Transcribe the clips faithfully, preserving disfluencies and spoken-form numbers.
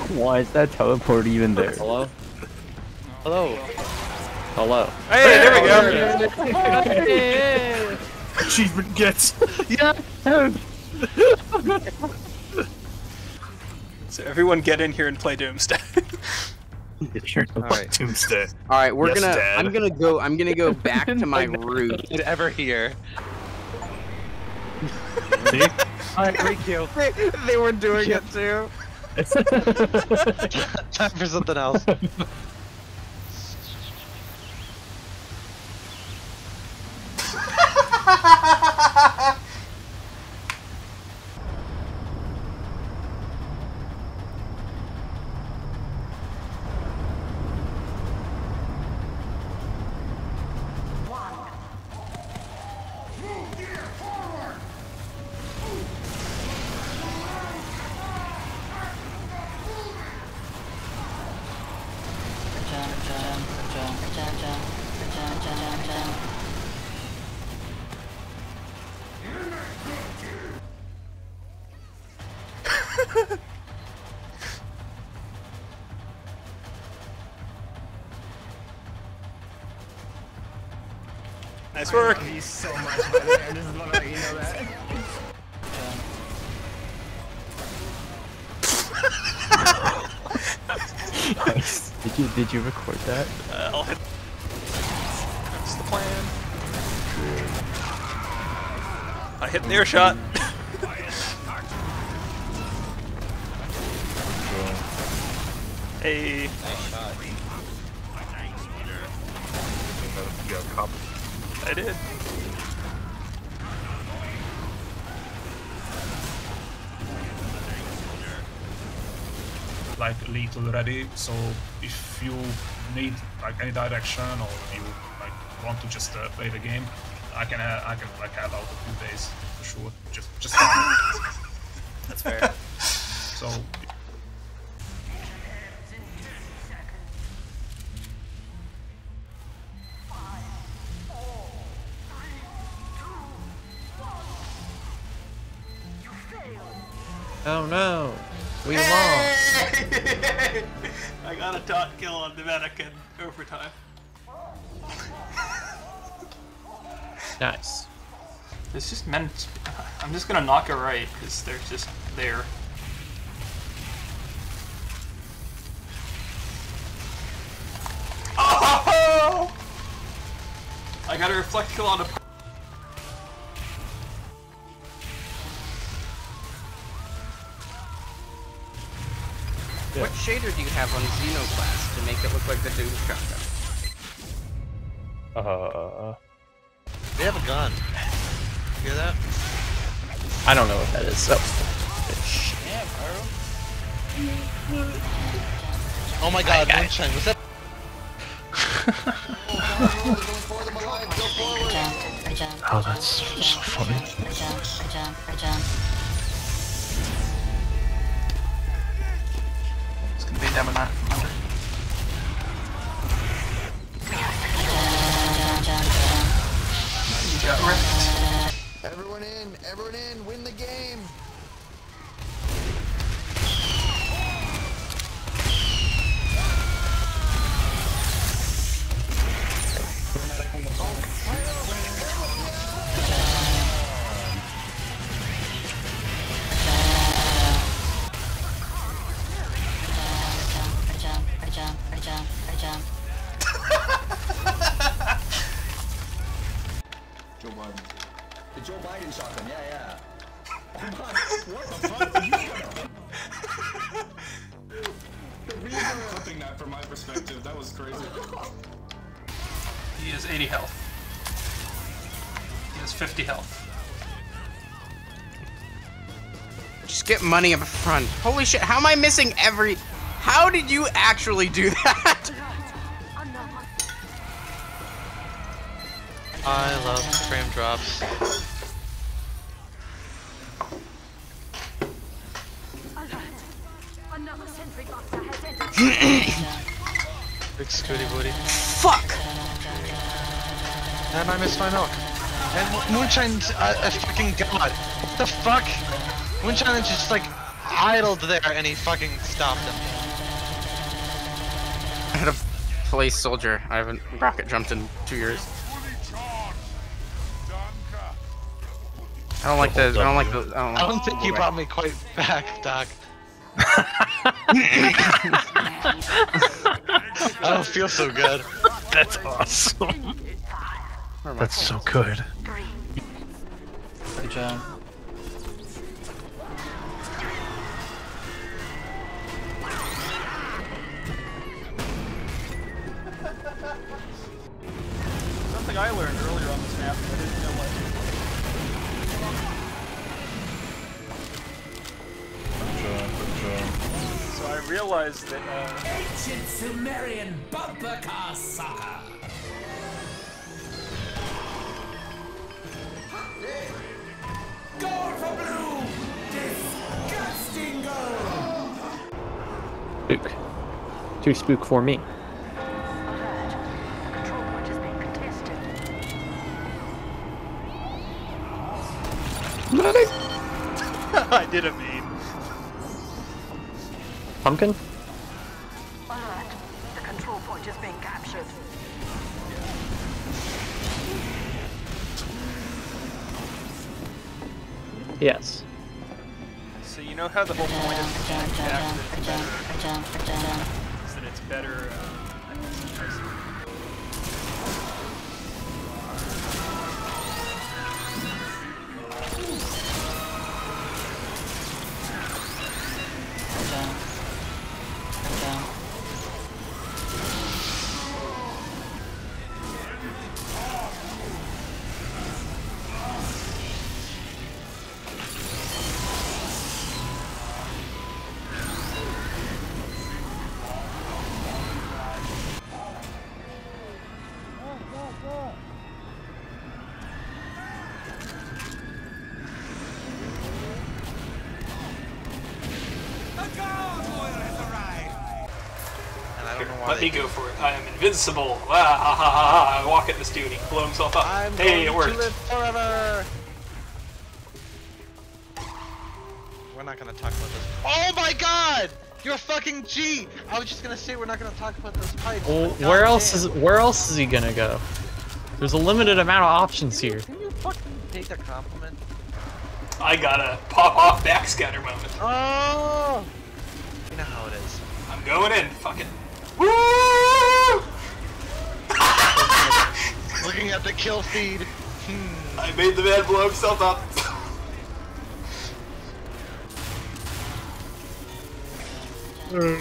Why is that teleport even there? Hello? Hello? Hello? Hey, there we go! Achievement gets. Yeah. So everyone get in here and play Doomsday. Alright. Doomsday. Alright, we're Yes, gonna Dad. I'm gonna go I'm gonna go back to my route. Did ever hear? See? Alright, great kill. They, they were doing it too. Time for something else. Nice work! He's so much better. I just want to let you know that. Nice. Did you did you record that? Uh, I'll hit. That's the plan. I hit the air shot. Hey. Nice shot. Yeah, cop. I did. Like lethal ready, so if you need like any direction or you like want to just uh, play the game, I can uh, I can like have out a few days for sure. Just just That's fair. so. Oh no! We lost! I got a dot kill on the Vatican overtime. Nice. It's just meant. I'm just gonna knock it right because they're just there. Oh! I got a reflect kill on a. What shader do you have on Xenoclass to make it look like the Doom shotgun? Uh, We have a gun. You hear that? I don't know what that is, so. Oh my god, Moonshine, was that? oh, that's so funny. It's gonna be a demo knife from under. You got ripped. Everyone in, everyone in, win the game. Joe Biden. The Joe Biden shotgun, yeah, yeah. Oh my, what the fuck did you get? The reason I'm clipping that from my perspective, that was crazy. He has eighty health. He has fifty health. Just get money up front. Holy shit, how am I missing every... How did you actually do that? I love frame drops. Big scooty booty. Fuck! And I missed my milk. And Moonshine's a, a fucking god. What the fuck? Moonshine is just like idled there and he fucking stopped him. how to play soldier. I haven't rocket jumped in two years. I don't like the. I don't like the. I don't, like I don't think you brought me quite back, Doc. I don't feel so good. That's awesome. That's so good. Good job. Something I learned earlier on this map that I didn't realize. So I realized that uh, Ancient Sumerian bumper car saga. Gold for blue! Disgusting gold! Spook. Too spook for me. I did a meme. Pumpkin? Alert. The control point is being captured. Yes. So you know how the whole point of the jump, jump, jump, jump, jump, is that it's better. Uh, Let me go for it. I am invincible. Ah, ha, ha, ha, ha. I walk at this dude. He blow himself up. I'm hey, going it worked. to live forever. We're not gonna talk about this. Oh my God! You're a fucking G. I was just gonna say we're not gonna talk about those pipes. Well, where else is where else is he gonna go? There's a limited amount of options here. Can you fucking take a compliment? I got a pop off backscatter moment. Oh! You know how it is. I'm going in. Fuck it. Woo! Looking at the kill feed. Hmm. I made the man blow himself up. Mm.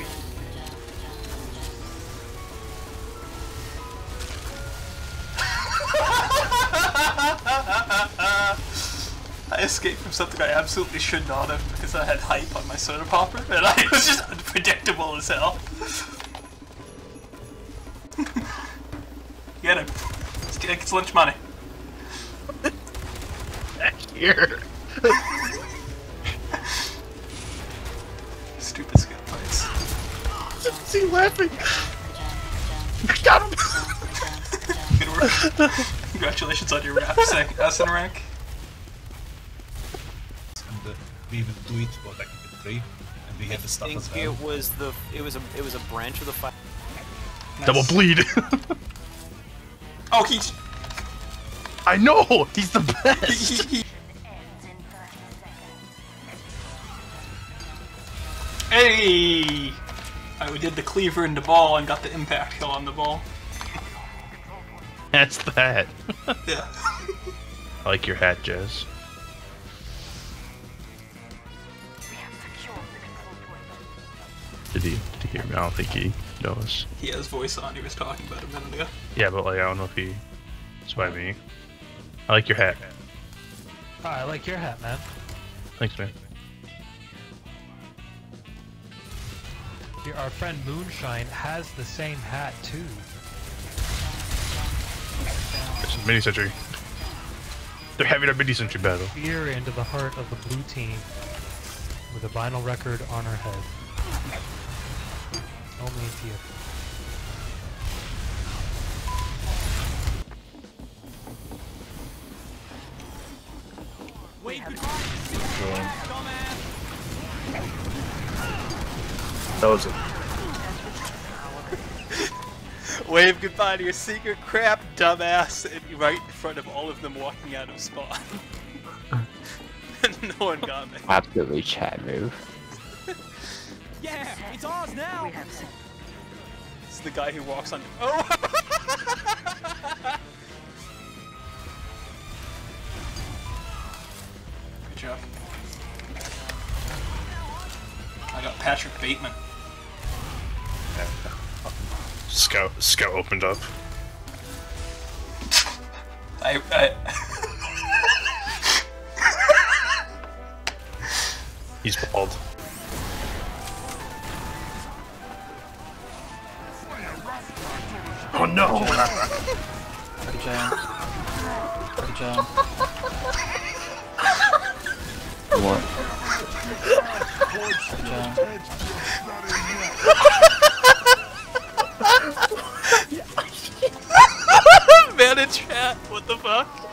I escaped from something I absolutely should not have because I had hype on my soda popper and I was just unpredictable as hell. Get him. Let's get his lunch money. Back here. Stupid skin fights. Is he laughing? Got him! Good work. Congratulations on your rap sec Essen rank. And uh, we will do it for technical three, and we have the stuff as well. It was the it was a it was a branch of the fight. Nice. Double bleed. Oh, he's. I know. He's the best. Hey! I did the cleaver into ball and got the impact kill on the ball. That's that. Yeah. I like your hat, Jez. Did he, did he hear me? I don't think he knows. He has voice on, he was talking about a minute ago. Yeah, but like, I don't know if he... That's by me. I like your hat. Oh, I like your hat, man. Thanks, man. Your, our friend Moonshine has the same hat, too. It's a mini sentry. They're having a mini sentry battle. Spear into the heart of the blue team with a vinyl record on her head. Only in theater. Wait, That was it. Wave goodbye to your secret crap, dumbass, and right in front of all of them walking out of spawn. No one got me. Absolutely chat move. Yeah, it's ours now. We have seen. It's the guy who walks on. Oh! Good job. I got Patrick Bateman. Scout, Scout opened up. I. I He's bald. Oh no! Good job. Good job. What? Good job. Man in chat, what the fuck?